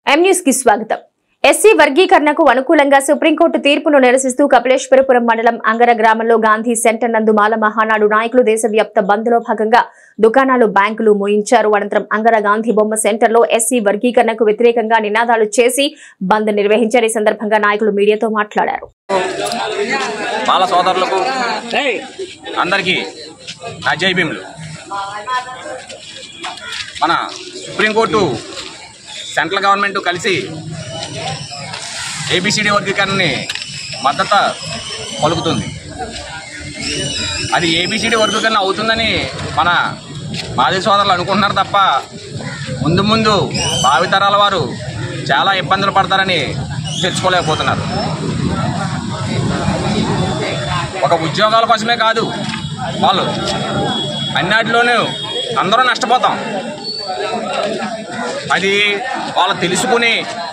M news కి స్వాగతం. SC వర్గీకరణకు అనుకూలంగా సుప్రీంకోర్టు తీర్పును నిరసిస్తూ కపిలేశ్వరపురం మండలం అంగర గ్రామంలో గాంధీ సెంటర్ నందు మాల మహానాడు నాయకులు దేశవ్యాప్త బంద్ లో భాగంగా దుకాణాలు, బ్యాంకులు మూయించారు. అనంతరం అంగర గాంధీ బొమ్మ సెంటర్ లో ఎస్సీ వర్గీకరణకు వ్యతిరేకంగా నినాదాలు చేసి బంద్ నిర్వహించారు. ఈ సందర్భంగా నాయకులు మీడియాతో మాట్లాడారు. మాల సోదరులకు అందరికీ జై భీములు. మన సుప్రీంకోర్టు సెంట్రల్ గవర్నమెంట్ కలిసి ఏబిసిడి వర్గీకరణని మద్దతు పలుకుతుంది. అది ఏబిసిడి వర్గీకరణ అవుతుందని మన మాజీ సోదరులు అనుకుంటున్నారు తప్ప ముందు ముందు భావితరాల వారు చాలా ఇబ్బందులు పడతారని తెచ్చుకోలేకపోతున్నారు. ఒక ఉద్యోగాల కోసమే కాదు, వాళ్ళు అన్నిటిలోనూ అందరూ నష్టపోతాం. అది వాళ్ళు తెలుసుకుని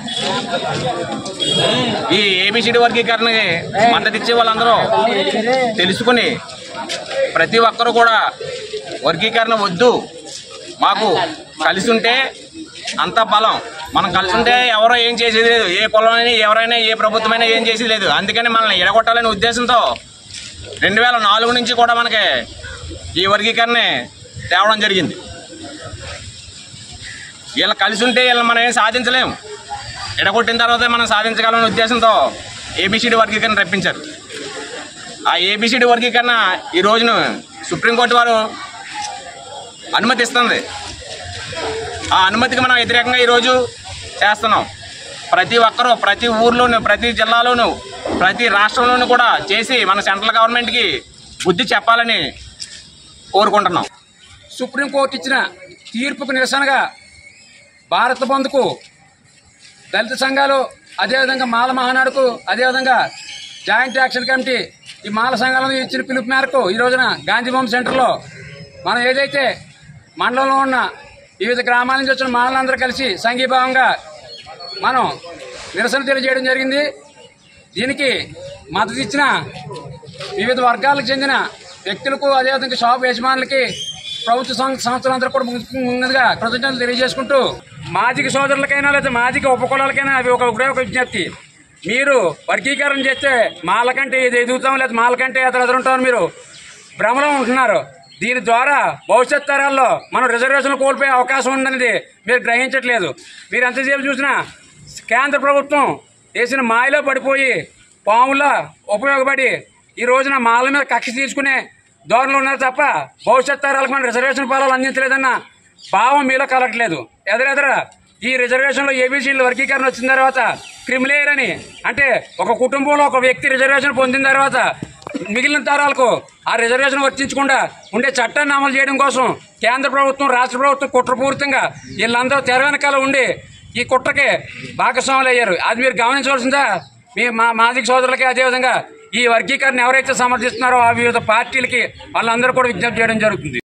ఈ ఏబిసిడి వర్గీకరణకి మద్దతు ఇచ్చే వాళ్ళందరూ తెలుసుకుని ప్రతి ఒక్కరూ కూడా వర్గీకరణ వద్దు, మాకు కలిసి ఉంటే అంత బలం, మనం కలిసి ఉంటే ఎవరో ఏం చేసేది లేదు, ఏ కులమైనా ఎవరైనా ఏ ప్రభుత్వమైనా ఏం చేసేది లేదు. అందుకని మనల్ని ఎడగొట్టాలనే ఉద్దేశంతో 2004 నుంచి కూడా మనకి ఈ వర్గీకరణ తేవడం జరిగింది. వీళ్ళు కలిసి ఉంటే వీళ్ళని మనం ఏం సాధించలేము, ఎడగొట్టిన తర్వాత మనం సాధించగలమనే ఉద్దేశంతో ఏబిసిడి వర్గీకరణ రప్పించారు. ఆ ఏబిసిడి వర్గీకరణ ఈ రోజున సుప్రీంకోర్టు వారు అనుమతిస్తుంది. ఆ అనుమతికి మనం వ్యతిరేకంగా ఈరోజు చేస్తున్నాం. ప్రతి ఒక్కరూ ప్రతి ఊర్లోనూ, ప్రతి జిల్లాలోనూ, ప్రతి రాష్ట్రంలోనూ కూడా చేసి మన సెంట్రల్ గవర్నమెంట్కి బుద్ధి చెప్పాలని కోరుకుంటున్నాం. సుప్రీంకోర్టు ఇచ్చిన తీర్పుకు నిరసనగా భారత బంద్కు దళిత సంఘాలు, అదేవిధంగా మాల మహానాడుకు, అదేవిధంగా జాయింట్ యాక్షన్ కమిటీ ఈ మాల సంఘాలను ఇచ్చిన పిలుపు మేరకు ఈ రోజున గాంధీ బొమ్మ సెంటర్లో మనం ఏదైతే మండలంలో ఉన్న వివిధ గ్రామాల నుంచి వచ్చిన మాలలందరూ కలిసి సంఘీభావంగా మనం నిరసన తెలియజేయడం జరిగింది. దీనికి మద్దతు ఇచ్చిన వివిధ వర్గాలకు చెందిన వ్యక్తులకు, అదేవిధంగా షాపు యజమానులకి, ప్రభుత్వ సంస్థలందరూ కూడా ముందుగా కృతజ్ఞతలు తెలియజేసుకుంటూ, మాదిక సోదరులకైనా లేదా మాదిక ఉపకులాలకైనా అవి ఒక విజ్ఞప్తి. మీరు వర్గీకరణ చేస్తే మాల కంటే ఇది ఎదుగుతాం, లేదా మాల కంటే ఎదురుంటామని మీరు భ్రమలో ఉంటున్నారు. దీని ద్వారా భవిష్యత్ తరాల్లో మనం రిజర్వేషన్లు కోల్పోయే అవకాశం ఉందనేది మీరు గ్రహించట్లేదు. మీరు ఎంతసేపు చూసినా కేంద్ర ప్రభుత్వం వేసిన మాయలో పడిపోయి పాములా ఉపయోగపడి ఈ రోజున మాల మీద కక్ష తీసుకునే ధోరణిలో ఉన్నారు తప్ప భవిష్యత్ తరాలకు మనం రిజర్వేషన్ ఫలాలు అందించలేదన్న భావం మీలో కలగట్లేదు. ఎదురెదర ఈ రిజర్వేషన్లో ఏబిసిడి వర్గీకరణ వచ్చిన తర్వాత క్రిమిలేయర్ అని, అంటే ఒక కుటుంబంలో ఒక వ్యక్తి రిజర్వేషన్ పొందిన తర్వాత మిగిలిన తరాలకు ఆ రిజర్వేషన్ వర్తించకుండా ఉండే చట్టాన్ని అమలు చేయడం కోసం కేంద్ర ప్రభుత్వం, రాష్ట్ర ప్రభుత్వం కుట్రపూరితంగా వీళ్ళందరూ తెర వెనకాల ఉండి ఈ కుట్రకి భాగస్వాములు అయ్యారు. అది మీరు గమనించవలసిందా. మీ మాదిక సోదరులకి, అదేవిధంగా ఈ వర్గీకరణ ఎవరైతే సమర్థిస్తున్నారో ఆ వివిధ పార్టీలకి వాళ్ళందరూ కూడా విజ్ఞప్తి చేయడం జరుగుతుంది.